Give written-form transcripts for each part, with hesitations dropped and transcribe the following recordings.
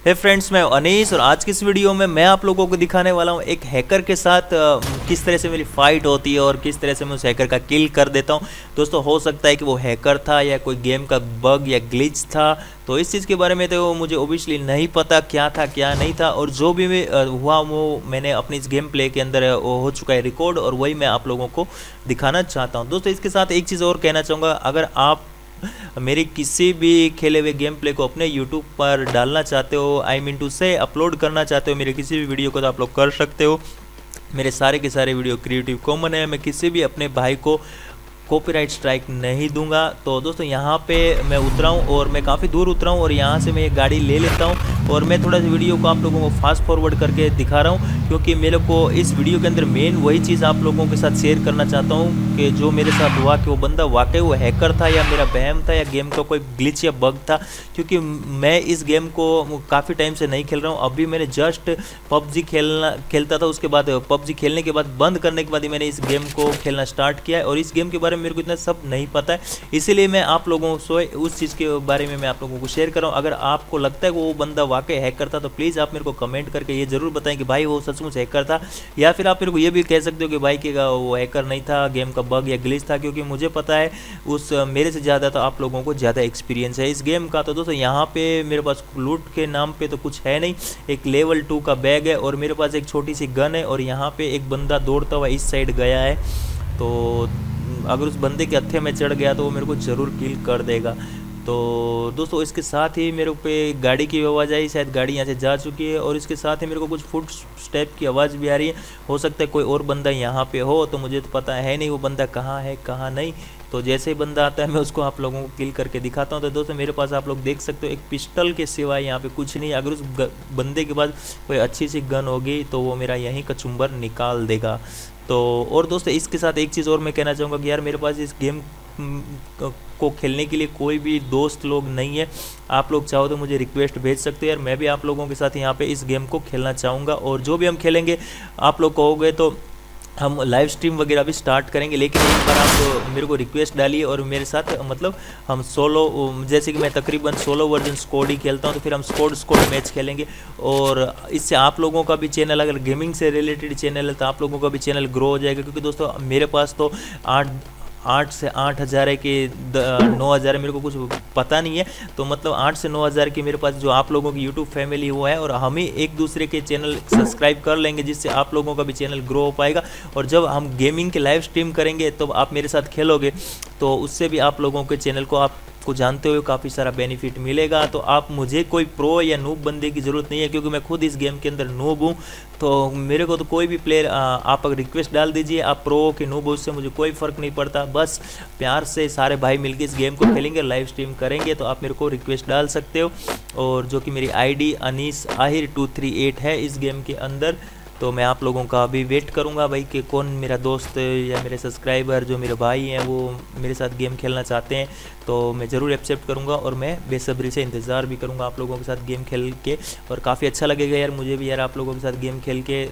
हे friends, मैं अनीस और आज की इस वीडियो में मैं आप लोगों को दिखाने वाला हूँ एक हैकर के साथ किस तरह से मेरी फाइट होती है और किस तरह से मैं उस हैकर का किल कर देता हूँ। दोस्तों, हो सकता है कि वो हैकर था या कोई गेम का बग या ग्लिच था, तो इस चीज़ के बारे में तो मुझे ओबियसली नहीं पता क्या था क्या नहीं था। और जो भी हुआ वो मैंने अपनी इस गेम प्ले के अंदर हो चुका है रिकॉर्ड, और वही मैं आप लोगों को दिखाना चाहता हूँ। दोस्तों, इसके साथ एक चीज़ और कहना चाहूँगा, अगर आप मेरी किसी भी खेले हुए गेम प्ले को अपने YouTube पर डालना चाहते हो, I mean to say upload करना चाहते हो मेरे किसी भी वीडियो को, तो आप लोग कर सकते हो। मेरे सारे के सारे वीडियो क्रिएटिव कॉमन है, मैं किसी भी अपने भाई को कॉपीराइट स्ट्राइक नहीं दूंगा। तो दोस्तों, यहाँ पे मैं उतरा हूँ और मैं काफ़ी दूर उतरा हूँ और यहाँ से मैं एक गाड़ी ले लेता हूँ और मैं थोड़ा सा वीडियो को आप लोगों को फास्ट फॉरवर्ड करके दिखा रहा हूँ, क्योंकि मेरे को इस वीडियो के अंदर मेन वही चीज़ आप लोगों के साथ शेयर करना चाहता हूँ कि जो मेरे साथ हुआ कि वो बंदा वाकई वो हैकर था या मेरा वहम था या गेम का कोई ग्लिच या बग था। क्योंकि मैं इस गेम को काफ़ी टाइम से नहीं खेल रहा हूँ, अभी मैंने जस्ट पबजी खेलता था, उसके बाद पबजी खेलने के बाद बंद करने के बाद ही मैंने इस गेम को खेलना स्टार्ट किया है। और इस गेम के बारे में मेरे को इतना सब नहीं पता है, इसीलिए मैं आप लोगों से उस चीज़ के बारे में मैं आप लोगों को शेयर कर रहा हूँ। अगर आपको लगता है कि वो बंदा वाकई हैकर था तो प्लीज़ आप मेरे को कमेंट करके ये ज़रूर बताएं कि भाई वो सचमुच हैकर था, या फिर आप मेरे को ये भी कह सकते हो कि भाई कि वो हैकर नहीं था, गेम का बग या ग्लिच था। क्योंकि मुझे पता है उस मेरे से ज़्यादा तो आप लोगों को ज़्यादा एक्सपीरियंस है इस गेम का। तो दोस्तों, यहाँ पे मेरे पास लूट के नाम पे तो कुछ है नहीं, एक लेवल 2 का बैग है और मेरे पास एक छोटी सी गन है, और यहाँ पे एक बंदा दौड़ता हुआ इस साइड गया है। तो अगर उस बंदे के हत्थे में चढ़ गया तो वो मेरे को ज़रूर किल कर देगा। तो दोस्तों, इसके साथ ही मेरे पे गाड़ी की आवाज़ आई, शायद गाड़ी यहाँ से जा चुकी है, और इसके साथ ही मेरे को कुछ फुट स्टेप की आवाज़ भी आ रही है। हो सकता है कोई और बंदा यहाँ पे हो, तो मुझे तो पता है नहीं वो बंदा कहाँ है कहाँ नहीं। तो जैसे ही बंदा आता है मैं उसको आप लोगों को किल करके दिखाता हूँ। तो दोस्तों, मेरे पास आप लोग देख सकते हो एक पिस्टल के सिवाय यहाँ पे कुछ नहीं। अगर उस बंदे के पास कोई अच्छी सी गन होगी तो वो मेरा यहीं कचुम्बर निकाल देगा। तो और दोस्तों, इसके साथ एक चीज़ और मैं कहना चाहूँगा कि यार मेरे पास इस गेम को खेलने के लिए कोई भी दोस्त लोग नहीं है। आप लोग चाहो तो मुझे रिक्वेस्ट भेज सकते हैं यार, मैं भी आप लोगों के साथ यहाँ पे इस गेम को खेलना चाहूँगा। और जो भी हम खेलेंगे आप लोग कहोगे तो हम लाइव स्ट्रीम वगैरह भी स्टार्ट करेंगे, लेकिन एक बार आप मेरे को रिक्वेस्ट डालिए और मेरे साथ मतलब हम सोलो, जैसे कि मैं तकरीबन सोलो वर्जन स्क्वाड ही खेलता हूं, तो फिर हम स्क्वाड मैच खेलेंगे। और इससे आप लोगों का भी चैनल, अगर गेमिंग से रिलेटेड चैनल है तो आप लोगों का भी चैनल ग्रो हो जाएगा। क्योंकि दोस्तों, मेरे पास तो 8 से 8,000 है कि 9,000 है, मेरे को कुछ पता नहीं है। तो मतलब 8 से 9,000 की मेरे पास जो आप लोगों की यूट्यूब फैमिली हुआ है, और हम ही एक दूसरे के चैनल सब्सक्राइब कर लेंगे, जिससे आप लोगों का भी चैनल ग्रो हो पाएगा। और जब हम गेमिंग के लाइव स्ट्रीम करेंगे तो आप मेरे साथ खेलोगे, तो उससे भी आप लोगों के चैनल को आपको जानते हुए काफ़ी सारा बेनिफिट मिलेगा। तो आप मुझे कोई प्रो या नूब बंदे की ज़रूरत नहीं है, क्योंकि मैं खुद इस गेम के अंदर नूब हूँ। तो मेरे को तो कोई भी प्लेयर आप अगर रिक्वेस्ट डाल दीजिए, आप प्रो के नूब, उससे मुझे कोई फ़र्क नहीं पड़ता। बस प्यार से सारे भाई मिलकर इस गेम को खेलेंगे, लाइव स्ट्रीम करेंगे, तो आप मेरे को रिक्वेस्ट डाल सकते हो। और जो कि मेरी आईडी अनीस आहिर 238 है इस गेम के अंदर। तो मैं आप लोगों का अभी वेट करूंगा भाई कि कौन मेरा दोस्त या मेरे सब्सक्राइबर जो मेरे भाई हैं वो मेरे साथ गेम खेलना चाहते हैं, तो मैं ज़रूर एक्सेप्ट करूंगा और मैं बेसब्री से इंतज़ार भी करूंगा आप लोगों के साथ गेम खेल के। और काफ़ी अच्छा लगेगा यार मुझे भी यार आप लोगों के साथ गेम खेल के।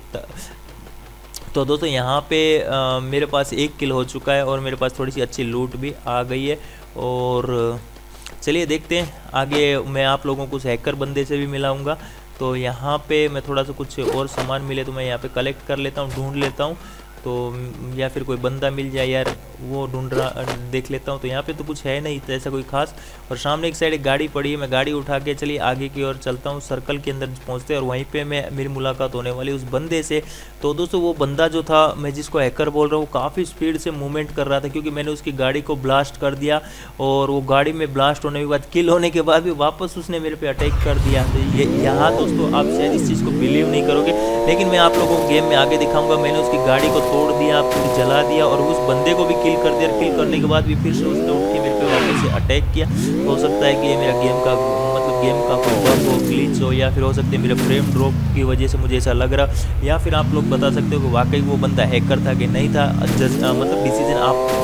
तो दोस्तों, यहाँ पे मेरे पास 1 किल हो चुका है और मेरे पास थोड़ी सी अच्छी लूट भी आ गई है। और चलिए देखते हैं आगे, मैं आप लोगों को उस हैकर बंदे से भी मिलाऊंगा। तो यहाँ पे मैं थोड़ा सा कुछ और सामान मिले तो मैं यहाँ पे कलेक्ट कर लेता हूँ, ढूंढ लेता हूँ। तो या फिर कोई बंदा मिल जाए यार, वो ढूंढ रहा देख लेता हूँ। तो यहाँ पे तो कुछ है नहीं तो ऐसा कोई खास। और सामने एक साइड एक गाड़ी पड़ी है, मैं गाड़ी उठा के चलिए आगे की ओर चलता हूँ। सर्कल के अंदर पहुँचते हैं और वहीं पे मेरी मुलाकात होने वाली उस बंदे से। तो दोस्तों, वो बंदा जो था, मैं जिसको हैकर बोल रहा हूँ, काफ़ी स्पीड से मूवमेंट कर रहा था, क्योंकि मैंने उसकी गाड़ी को ब्लास्ट कर दिया। और वो गाड़ी में ब्लास्ट होने के बाद, किल होने के बाद भी वापस उसने मेरे पे अटैक कर दिया। तो ये यहाँ दोस्तों, आप शायद इस चीज़ को बिलीव नहीं करोगे, लेकिन मैं आप लोगों को गेम में आगे दिखाऊंगा। मैंने उसकी गाड़ी को तोड़ दिया, फिर जला दिया और उस बंदे को भी किल कर दिया। किल करने के बाद भी फिर से उसने उठ के मेरे पे वापस से अटैक किया। हो सकता है कि ये मेरा गेम का कोई बग हो, ग्लिच हो, या फिर हो सकता है मेरा फ्रेम ड्रॉप की वजह से मुझे ऐसा लग रहा, या फिर आप लोग बता सकते हो कि वाकई वो बंदा हैकर था कि नहीं था। मतलब डिसीजन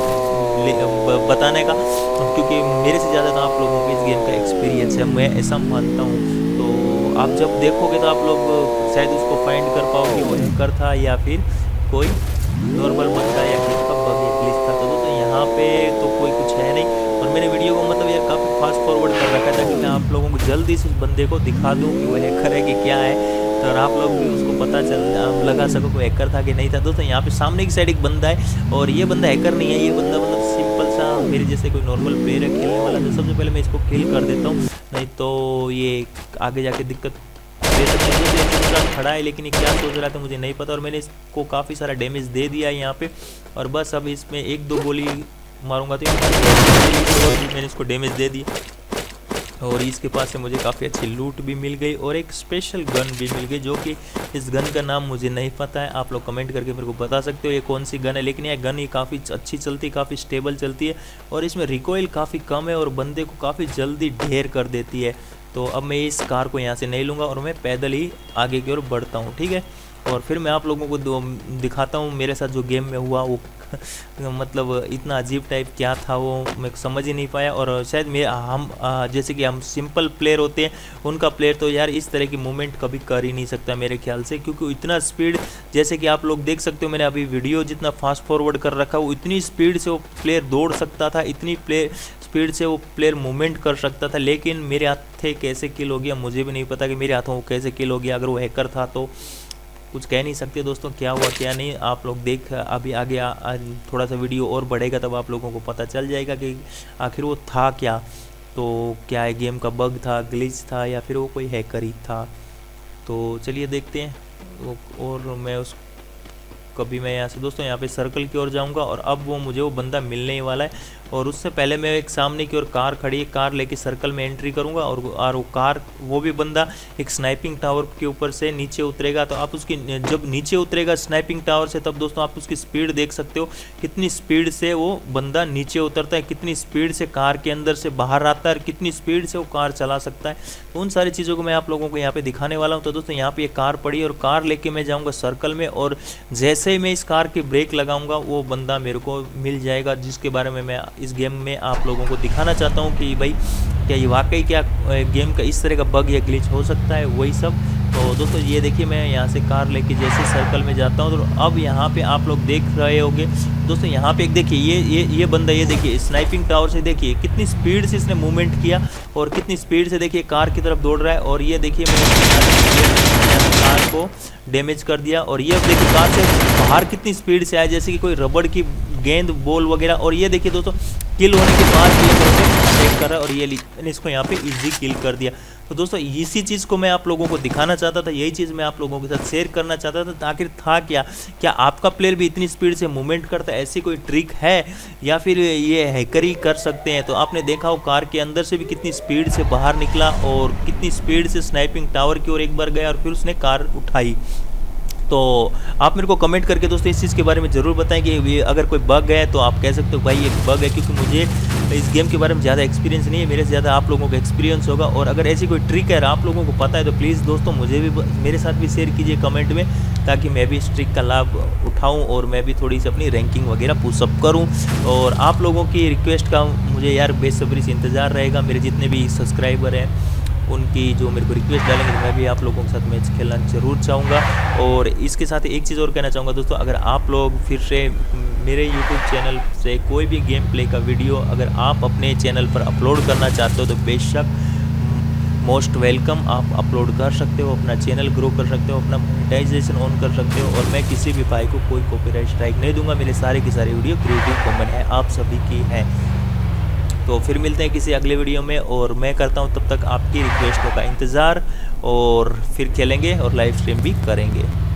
आप बताने का, क्योंकि मेरे से ज़्यादा तो आप लोगों को इस गेम का एक्सपीरियंस है, मैं ऐसा मानता हूँ। तो आप जब देखोगे तो आप लोग शायद उसको फाइंड कर पाओगे वो हैकर था या फिर कोई नॉर्मल बंदा या गेम का बग या ग्लिच था। तो दोस्तों, यहाँ पे तो कोई कुछ है नहीं। और मैंने वीडियो को मतलब यार काफ़ी फास्ट फॉरवर्ड कर रखा है ताकि मैं आप लोगों को जल्दी से उस बंदे को दिखा दूँ कि वो हैकर है कि क्या है, तो आप लोग भी उसको पता चल लगा सको कोई हैकर था कि नहीं था। दोस्तों यहाँ पे सामने की साइड एक बंदा है और ये बंदा हैकर नहीं है, ये बंदा मतलब सिंपल सा मेरे जैसे कोई नॉर्मल प्लेयर है खेलने वाला। तो सबसे पहले मैं इसको किल कर देता हूँ, नहीं तो ये आगे जाके दिक्कत दे सकते हैं। तो दूसरा खड़ा है लेकिन ये क्या सोच रहा था मुझे नहीं पता, और मैंने इसको काफ़ी सारा डैमेज दे दिया है यहाँ पे। और बस अब इसमें 1-2 गोली मारूंगा तो मैंने इसको डैमेज दे दिया। और इसके पास से मुझे काफ़ी अच्छी लूट भी मिल गई और एक स्पेशल गन भी मिल गई, जो कि इस गन का नाम मुझे नहीं पता है। आप लोग कमेंट करके मेरे को बता सकते हो ये कौन सी गन है, लेकिन यह गन ये काफ़ी अच्छी चलती है, काफ़ी स्टेबल चलती है और इसमें रिकॉइल काफ़ी कम है और बंदे को काफ़ी जल्दी ढेर कर देती है। तो अब मैं इस कार को यहाँ से नहीं लूँगा और मैं पैदल ही आगे की ओर बढ़ता हूँ, ठीक है। और फिर मैं आप लोगों को दिखाता हूँ मेरे साथ जो गेम में हुआ वो मतलब इतना अजीब टाइप क्या था वो मैं समझ ही नहीं पाया। और शायद हम जैसे कि हम सिंपल प्लेयर होते हैं, उनका प्लेयर तो यार इस तरह की मूवमेंट कभी कर ही नहीं सकता मेरे ख्याल से, क्योंकि इतना स्पीड, जैसे कि आप लोग देख सकते हो मैंने अभी वीडियो जितना फास्ट फॉरवर्ड कर रखा वो इतनी स्पीड से वो प्लेयर दौड़ सकता था, इतनी स्पीड से वो प्लेयर मूवमेंट कर सकता था। लेकिन मेरे हाथ थे कैसे किल हो गया मुझे भी नहीं पता कि मेरे हाथों वो कैसे किल हो गया। अगर वो हैकर था तो कुछ कह नहीं सकते दोस्तों क्या हुआ क्या नहीं। आप लोग देख अभी आगे थोड़ा सा वीडियो और बढ़ेगा तब आप लोगों को पता चल जाएगा कि आखिर वो था क्या। तो क्या है, गेम का बग था, ग्लिच था, या फिर वो कोई हैकर ही था। तो चलिए देखते हैं। और मैं उस कभी मैं यहाँ से दोस्तों यहाँ पे सर्कल की ओर जाऊँगा और अब वो बंदा मिलने ही वाला है। और उससे पहले मैं एक सामने की ओर कार खड़ी है, कार लेके सर्कल में एंट्री करूँगा और वो कार वो भी बंदा एक स्नाइपिंग टावर के ऊपर से नीचे उतरेगा। तो आप उसकी जब नीचे उतरेगा स्नाइपिंग टावर से तब दोस्तों आप उसकी स्पीड देख सकते हो, कितनी स्पीड से वो बंदा नीचे उतरता है, कितनी स्पीड से कार के अंदर से बाहर आता है और कितनी स्पीड से वो कार चला सकता है। तो उन सारी चीज़ों को मैं आप लोगों को यहाँ पे दिखाने वाला हूँ। तो दोस्तों यहाँ पे ये कार पड़ी और कार लेके मैं जाऊँगा सर्कल में, और जैसे ही मैं इस कार की ब्रेक लगाऊंगा वो बंदा मेरे को मिल जाएगा, जिसके बारे में मैं इस गेम में आप लोगों को दिखाना चाहता हूँ कि भाई क्या ये वाकई क्या गेम का इस तरह का बग या ग्लिच हो सकता है, वही सब। तो दोस्तों ये देखिए मैं यहाँ से कार लेके जैसे सर्कल में जाता हूँ तो अब यहाँ पे आप लोग देख रहे होंगे दोस्तों, यहाँ पे एक देखिए ये बंदा, ये देखिए स्नाइपिंग टावर से देखिए कितनी स्पीड से इसने मूवमेंट किया और कितनी स्पीड से देखिए कार की तरफ दौड़ रहा है। और ये देखिए मैंने कार को डैमेज कर दिया और ये देखिए कार से बाहर कितनी स्पीड से आया जैसे कि कोई रबड़ की गेंद बॉल वगैरह। और ये देखिए दोस्तों किल होने के बाद ये अटैक कर रहा है और ये मैंने इसको यहाँ पे इजी किल कर दिया। तो दोस्तों इसी चीज़ को मैं आप लोगों को दिखाना चाहता था, यही चीज़ मैं आप लोगों के साथ शेयर करना चाहता था। आखिर था क्या आपका प्लेयर भी इतनी स्पीड से मूवमेंट करता है, ऐसी कोई ट्रिक है या फिर ये हैकर ही कर सकते हैं। तो आपने देखा हो कार के अंदर से भी कितनी स्पीड से बाहर निकला और कितनी स्पीड से स्नाइपिंग टावर की ओर एक बार गया और फिर उसने कार उठाई। तो आप मेरे को कमेंट करके दोस्तों इस चीज़ के बारे में ज़रूर बताएं कि ये अगर कोई बग है तो आप कह सकते हो भाई ये बग है, क्योंकि मुझे इस गेम के बारे में ज़्यादा एक्सपीरियंस नहीं है, मेरे से ज़्यादा आप लोगों का एक्सपीरियंस होगा। और अगर ऐसी कोई ट्रिक है आप लोगों को पता है तो प्लीज़ दोस्तों मुझे भी मेरे साथ भी शेयर कीजिए कमेंट में, ताकि मैं भी इस ट्रिक का लाभ उठाऊँ और मैं भी थोड़ी सी अपनी रैंकिंग वगैरह पुशअप करूँ। और आप लोगों की रिक्वेस्ट का मुझे यार बेसब्री से इंतज़ार रहेगा। मेरे जितने भी सब्सक्राइबर हैं उनकी जो मेरे को रिक्वेस्ट डालेंगे तो मैं भी आप लोगों के साथ मैच खेलना ज़रूर चाहूँगा। और इसके साथ एक चीज़ और कहना चाहूँगा दोस्तों, अगर आप लोग फिर से मेरे YouTube चैनल से कोई भी गेम प्ले का वीडियो अगर आप अपने चैनल पर अपलोड करना चाहते हो तो बेशक मोस्ट वेलकम, आप अपलोड कर सकते हो, अपना चैनल ग्रो कर सकते हो, अपना मोनेटाइजेशन ऑन कर सकते हो। और मैं किसी भी भाई को कोई कॉपीराइट स्ट्राइक नहीं दूंगा, मेरे सारे की सारी वीडियो क्रिएटिव कॉमन है, आप सभी की है। तो फिर मिलते हैं किसी अगले वीडियो में और मैं करता हूं तब तक आपकी रिक्वेस्टों का इंतज़ार और फिर खेलेंगे और लाइव स्ट्रीम भी करेंगे।